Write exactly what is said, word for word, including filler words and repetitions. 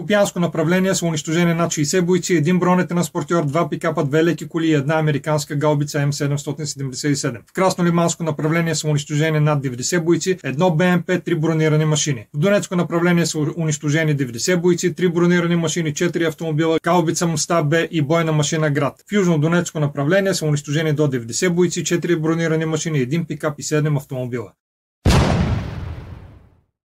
Купянско направление са унищожени над шейсет бойци, един бронетранспортьор, два пикапа, две леки коли и една американска гаубица М седемстотин седемдесет и седем. В Краснолиманско направление са унищожени над деветдесет бойци, едно Б М П, три бронирани машини. В Донецко направление са унищожени деветдесет бойци, три бронирани машини, четири автомобила, гаубица Мста Б и бойна машина Град. В Южно-Донецко направление са унищожени до деветдесет бойци, четири бронирани машини, един пикап и седем автомобила.